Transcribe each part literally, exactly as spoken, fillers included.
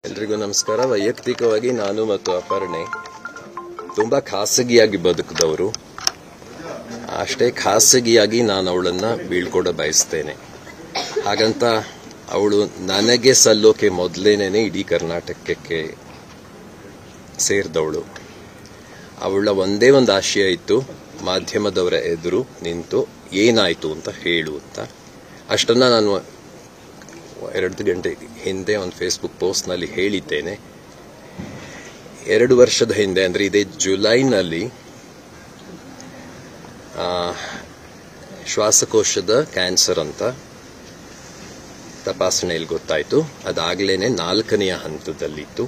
ಎಲ್ರಿಗೂ ನಮಸ್ಕಾರ. ವೈಯಕ್ತಿಕವಾಗಿ ನಾನು ಮತ್ತು ಅಪರ್ಣೆ ತುಂಬಾ ಖಾಸಗಿಯಾಗಿ ಬದುಕಿದವರು. ಅಷ್ಟೇ ಖಾಸಗಿಯಾಗಿ ನಾನು ಅವಳನ್ನ ಬೀಳ್ಕೊಡ ಬಯಸ್ತೇನೆ. ಹಾಗಂತ ಅವಳು ನನಗೆ ಸಲ್ಲೋಕೆ ಮೊದಲೇನೆ ಇಡೀ ಕರ್ನಾಟಕಕ್ಕೆ ಸೇರಿದವಳು. ಅವಳ ಒಂದೇ ಒಂದು ಆಶಯ ಇತ್ತು, ಮಾಧ್ಯಮದವರ ಎದುರು ನಿಂತು ಏನಾಯ್ತು ಅಂತ ಹೇಳು ಅಂತ. ಅಷ್ಟನ್ನ ನಾನು ಎರಡು ಗಂಟೆ ಹಿಂದೆ ಒಂದು ಫೇಸ್ಬುಕ್ ಪೋಸ್ಟ್ನಲ್ಲಿ ಹೇಳಿದ್ದೇನೆ. ಎರಡು ವರ್ಷದ ಹಿಂದೆ, ಅಂದರೆ ಇದೇ ಜುಲೈನಲ್ಲಿ ಶ್ವಾಸಕೋಶದ ಕ್ಯಾನ್ಸರ್ ಅಂತ ತಪಾಸಣೆಯಲ್ಲಿ ಗೊತ್ತಾಯಿತು. ಅದಾಗಲೇನೆ ನಾಲ್ಕನೆಯ ಹಂತದಲ್ಲಿತ್ತು.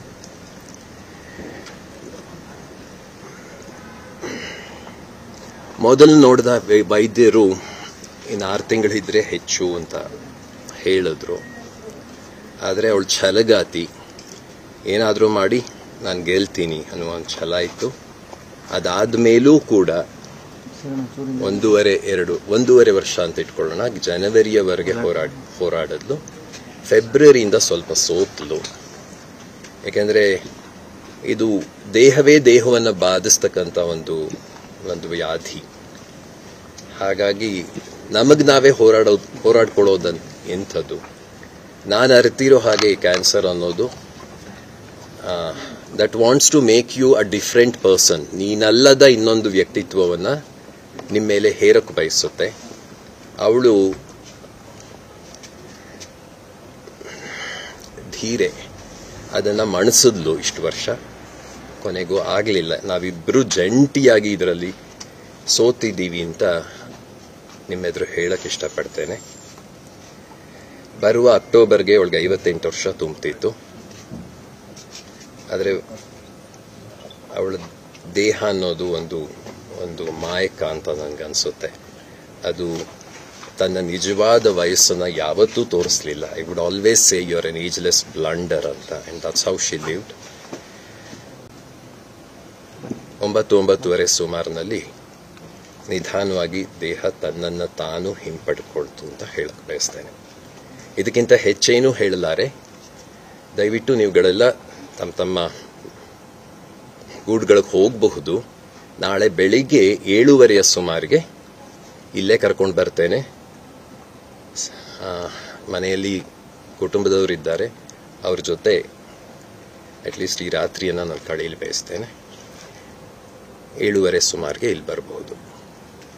ಮೊದಲು ನೋಡಿದ ವೈದ್ಯರು ಇನ್ನು ಆರು ತಿಂಗಳಿದ್ರೆ ಹೆಚ್ಚು ಅಂತ ಹೇಳಿದ್ರು. ಆದರೆ ಅವಳು ಛಲಗಾತಿ, ಏನಾದರೂ ಮಾಡಿ ನಾನು ಗೆಲ್ತೀನಿ ಅನ್ನುವ ಒಂದು ಛಲ ಇತ್ತು. ಅದಾದ ಮೇಲೂ ಕೂಡ ಒಂದೂವರೆ ಎರಡು ಒಂದೂವರೆ ವರ್ಷ ಅಂತ ಇಟ್ಕೊಳ್ಳೋಣ, ಜನವರಿಯವರೆಗೆ ಹೋರಾಡ ಹೋರಾಡಿದ್ಲು. ಫೆಬ್ರವರಿಯಿಂದ ಸ್ವಲ್ಪ ಸೋತ್ಲು. ಯಾಕೆಂದರೆ ಇದು ದೇಹವೇ ದೇಹವನ್ನು ಬಾಧಿಸ್ತಕ್ಕಂಥ ಒಂದು ಒಂದು ವ್ಯಾಧಿ. ಹಾಗಾಗಿ ನಮಗ್ ನಾವೇ ಹೋರಾಡೋ ಹೋರಾಡ್ಕೊಳ್ಳೋದನ್ ಎಂಥದ್ದು. ನಾನು ಅರಿತಿರೋ ಹಾಗೆ ಈ ಕ್ಯಾನ್ಸರ್ ಅನ್ನೋದು that wants to make you a different person. ನೀನಲ್ಲದ ಇನ್ನೊಂದು ವ್ಯಕ್ತಿತ್ವವನ್ನು ನಿಮ್ಮ ಮೇಲೆ ಹೇರಕ್ಕೆ ಬಯಸುತ್ತೆ. ಅವಳು ಧೀರೆ ಅದನ್ನು ಮಣಿಸಿದ್ಲು ಇಷ್ಟು ವರ್ಷ. ಕೊನೆಗೂ ಆಗಲಿಲ್ಲ. ನಾವಿಬ್ಬರು ಜಂಟಿಯಾಗಿ ಇದರಲ್ಲಿ ಸೋತಿದ್ದೀವಿ ಅಂತ ನಿಮ್ಮೆದುರು ಹೇಳಕ್ಕೆ ಇಷ್ಟಪಡ್ತೇನೆ. ಬರುವ ಅಕ್ಟೋಬರ್ಗೆ ಅವಳಿಗೆ ಐವತ್ತೆಂಟು ವರ್ಷ ತುಂಬುತ್ತಿತ್ತು. ಆದರೆ ಅವಳ ದೇಹ ಅನ್ನೋದು ಒಂದು ಒಂದು ಮಾಯಕ ಅಂತ ನನಗನ್ಸುತ್ತೆ. ಅದು ತನ್ನ ನಿಜವಾದ ವಯಸ್ಸನ್ನು ಯಾವತ್ತೂ ತೋರಿಸಲಿಲ್ಲ. I would always say you are an ageless blunder ಅಂತ. And that's how she lived. ಒಂಬತ್ತು ಒಂಬತ್ತುವರೆ ಸುಮಾರಿನಲ್ಲಿ ನಿಧಾನವಾಗಿ ದೇಹ ತನ್ನನ್ನು ತಾನು ಹಿಂಪಡ್ಕೊಳ್ತು ಅಂತ ಹೇಳಕ್ ಬಯಸ್ತೇನೆ. ಇದಕ್ಕಿಂತ ಹೆಚ್ಚೇನೂ ಹೇಳಲಾರೆ. ದಯವಿಟ್ಟು ನೀವುಗಳೆಲ್ಲ ತಮ್ಮ ತಮ್ಮ ಗೂಡುಗಳಿಗೆ ಹೋಗಬಹುದು. ನಾಳೆ ಬೆಳಿಗ್ಗೆ ಏಳುವರೆಯ ಸುಮಾರಿಗೆ ಇಲ್ಲೇ ಕರ್ಕೊಂಡು ಬರ್ತೇನೆ. ಮನೆಯಲ್ಲಿ ಕುಟುಂಬದವರಿದ್ದಾರೆ, ಅವ್ರ ಜೊತೆ ಅಟ್ಲೀಸ್ಟ್ ಈ ರಾತ್ರಿಯನ್ನು ನಾನು ಕಳೆಯಲು ಬಯಸ್ತೇನೆ. ಏಳುವರೆ ಸುಮಾರಿಗೆ ಇಲ್ಲಿ ಬರಬಹುದು.